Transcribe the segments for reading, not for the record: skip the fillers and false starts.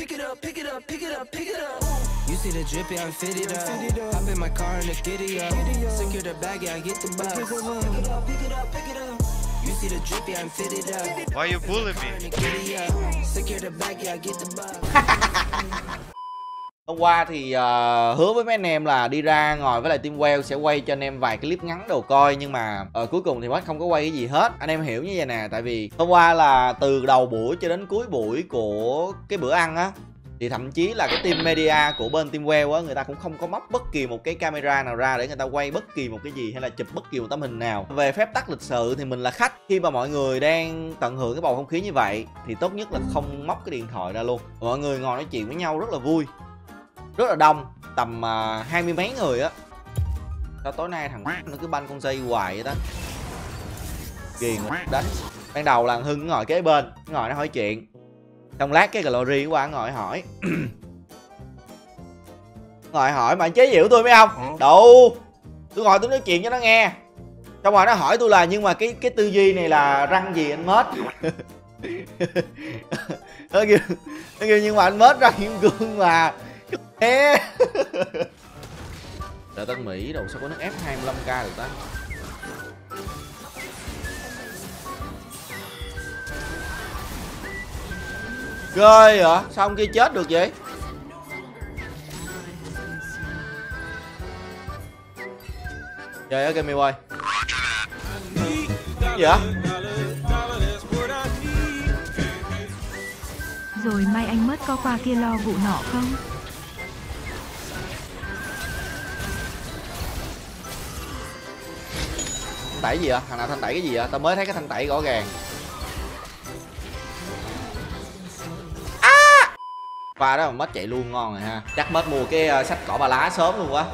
pick it up, pick it up, pick it up, pick it up. You see the drippy, I'm fitted up. Hop in my car and the giddy up. Secure the bag, yeah, I get the bus. Pick it up, pick it up, pick it up. You see the drippy, I'm fitted up. Why you bullying me? Secure the bag, yeah, I get the bus. Hôm qua thì hứa với mấy anh em là đi ra ngồi với lại team Well sẽ quay cho anh em vài clip ngắn đồ coi, nhưng mà cuối cùng thì Mết không có quay cái gì hết. Anh em hiểu như vậy nè, tại vì hôm qua là từ đầu buổi cho đến cuối buổi của cái bữa ăn á, thì thậm chí là cái team media của bên team Well á, người ta cũng không có móc bất kỳ một cái camera nào ra để người ta quay bất kỳ một cái gì hay là chụp bất kỳ một tấm hình nào. Về phép tắc lịch sự thì mình là khách, khi mà mọi người đang tận hưởng cái bầu không khí như vậy thì tốt nhất là không móc cái điện thoại ra luôn. Mọi người ngồi nói chuyện với nhau rất là vui, rất là đông, tầm 20 mấy người á. Sao tối nay thằng nó cứ banh con dây hoài vậy đó, ghiền đấy. Ban đầu là Hưng ngồi kế bên, ngồi nó hỏi chuyện, xong lát cái gallery qua ngồi hỏi ngồi hỏi mà chế giễu tôi mấy không đủ, tôi ngồi tôi nói chuyện cho nó nghe, xong rồi nó hỏi tôi là nhưng mà cái tư duy này là răng gì anh Mết. Nó kêu nhưng mà anh Mết răng kim cương mà. Đợi Tân Mỹ đâu sao có nước ép 25k được ta. Ghê hả? Sao ông kia chết được vậy? Trời ơi Game ơi. Gì vậy? Rồi mai anh Mết có qua kia lo vụ nọ không? Thanh tẩy gì vậy? Thằng nào thanh tẩy cái gì vậy? Tao mới thấy cái thanh tẩy rõ ràng. Qua đó mà Mết chạy luôn ngon rồi ha. Chắc Mết mua cái sách cỏ ba lá sớm luôn quá.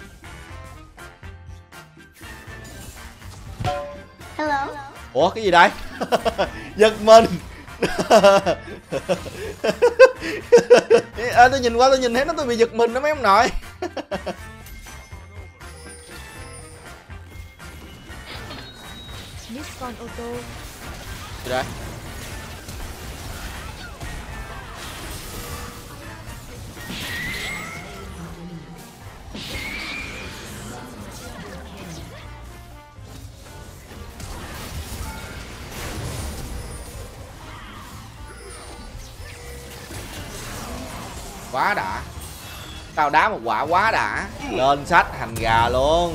Hello. Ủa cái gì đây? Giật mình. Tôi nhìn qua tôi nhìn thấy nó, tôi bị giật mình đó mấy ông nội. Nissan ô tô. Gì đây? Quá đã. Tao đá một quả quá đã. Lên sách hành gà luôn.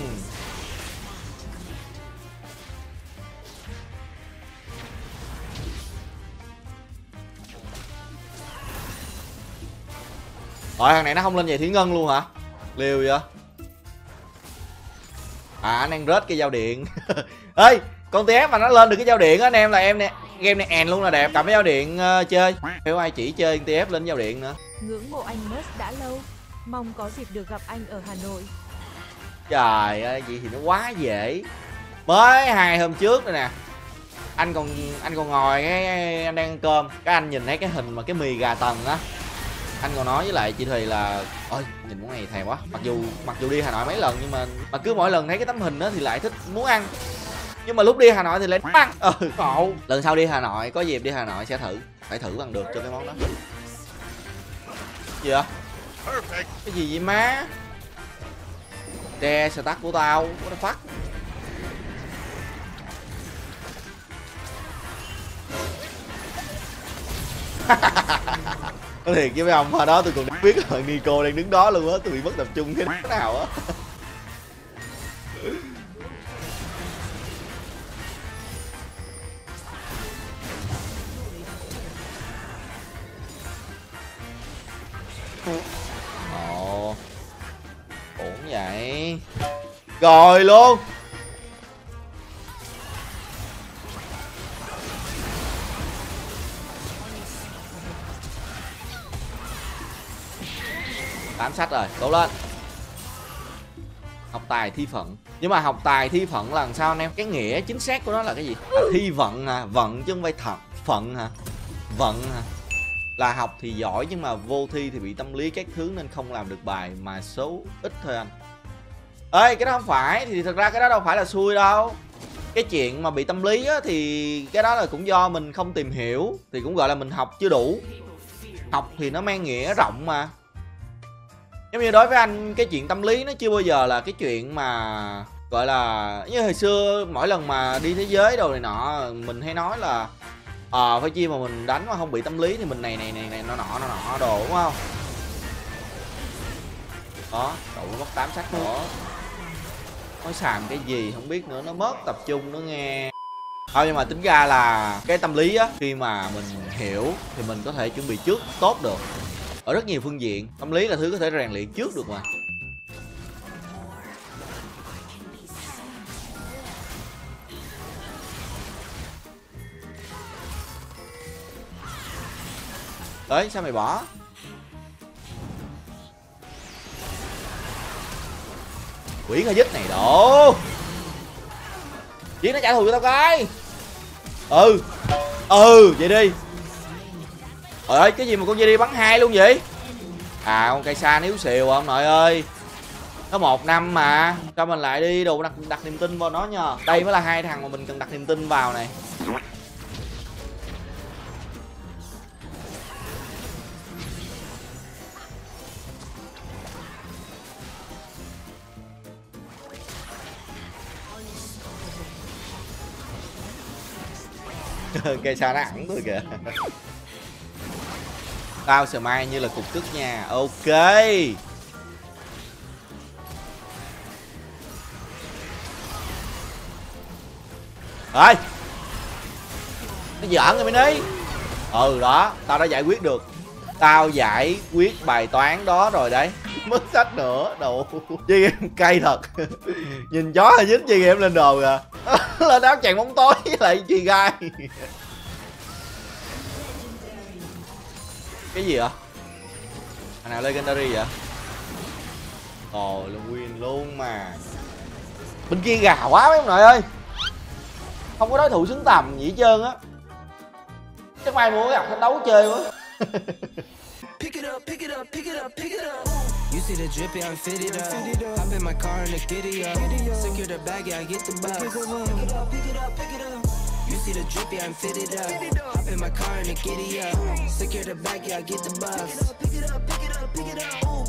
Rồi thằng này nó không lên về Thủy Ngân luôn hả? Liều vậy. À anh đang rớt cái dao điện. Ê con TF mà nó lên được cái dao điện á anh em là em nè. Game này end luôn là đẹp. Cầm cái dao điện chơi. Nếu ai chỉ chơi TF lên dao điện nữa. Ngưỡng mộ anh Mết đã lâu. Mong có dịp được gặp anh ở Hà Nội. Trời ơi vậy thì nó quá dễ. Mới 2 hôm trước rồi nè. Anh còn ngồi cái anh đang ăn cơm, cái anh nhìn thấy cái hình mà cái mì gà tần á. Anh còn nói với lại chị Thùy là ôi nhìn món này thèm quá. Mặc dù đi Hà Nội mấy lần nhưng mà cứ mỗi lần thấy cái tấm hình đó thì lại thích muốn ăn. Nhưng mà lúc đi Hà Nội thì lại ăn. Ngộ. Lần sau đi Hà Nội, có dịp đi Hà Nội sẽ thử. Phải thử bằng được cho cái món đó. Gì vậy? Cái gì vậy má? Tre stack của tao. What the fuck? Nói thiệt với mấy ông, hồi đó tôi còn biết là Nico đang đứng đó luôn á, tôi bị mất tập trung thế nào á. Ồ, ổn vậy. Rồi luôn. Tám sách rồi, cố lên. Học tài thi phận. Nhưng mà học tài thi phận là làm sao anh em? Cái nghĩa chính xác của nó là cái gì? À, thi vận à, vận chứ không phải thật. Phận hả? Vận hả? Là học thì giỏi nhưng mà vô thi thì bị tâm lý các thứ nên không làm được bài mà số ít thôi anh. Ê cái đó không phải, thì thật ra cái đó đâu phải là xui đâu. Cái chuyện mà bị tâm lý á, thì cái đó là cũng do mình không tìm hiểu, thì cũng gọi là mình học chưa đủ. học thì nó mang nghĩa rộng mà. Giống như đối với anh cái chuyện tâm lý nó chưa bao giờ là cái chuyện mà gọi là như hồi xưa mỗi lần mà đi thế giới đồ này nọ mình hay nói là phải chi mà mình đánh mà không bị tâm lý thì mình này nó nọ đồ đúng không? Đó, cậu mất 8 xác nữa. Nói xàm cái gì không biết nữa, nó mất tập trung nữa nghe. Thôi nhưng mà tính ra là cái tâm lý á, khi mà mình hiểu thì mình có thể chuẩn bị trước tốt được. Ở rất nhiều phương diện, tâm lý là thứ có thể rèn luyện trước được mà. Đấy, sao mày bỏ? Quỷ hơi dứt này đồ. Chiến nó trả thù cho tao coi. Vậy đi. Trời ơi, cái gì mà con dây đi bắn 2 luôn vậy? À, con cây xa níu xìu ông nội ơi. Nó 1 năm mà. Cho mình lại đi, đồ đặt niềm tin vào nó nha. Đây mới là 2 thằng mà mình cần đặt niềm tin vào này. Cây xa nó ẵn tôi kìa. Tao sờ mai như là cục tức nha. Ok. Rồi. Nó giỡn rồi mày đi. Đó, tao đã giải quyết được. Tao giải quyết bài toán đó rồi đấy. Mất sách nữa. Đồ. Chơi game cay thật. Nhìn chó là dính chơi game lên đồ kìa. Lên áo chàng bóng tối với lại chị gai. Cái gì vậy? Thằng nào legendary vậy? Ồ, là win luôn mà. Bên kia gà quá mấy ông nội ơi. Không có đối thủ xứng tầm gì hết trơn á. Chắc mai mua gặp thách đấu chơi quá. Pick it up, pick it up, pick it up, pick it up. You see the drip, yeah, I'm fitted up. Hop in my car and the giddy up. Secure the bag, yeah, I get the bus. Pick it up, pick it up, pick it up. You see the drip, yeah, I'm fitted up. Hop in my car and the giddy up. Secure the bag, yeah, I get the bus. Pick it up, pick it up, pick it up, pick it up.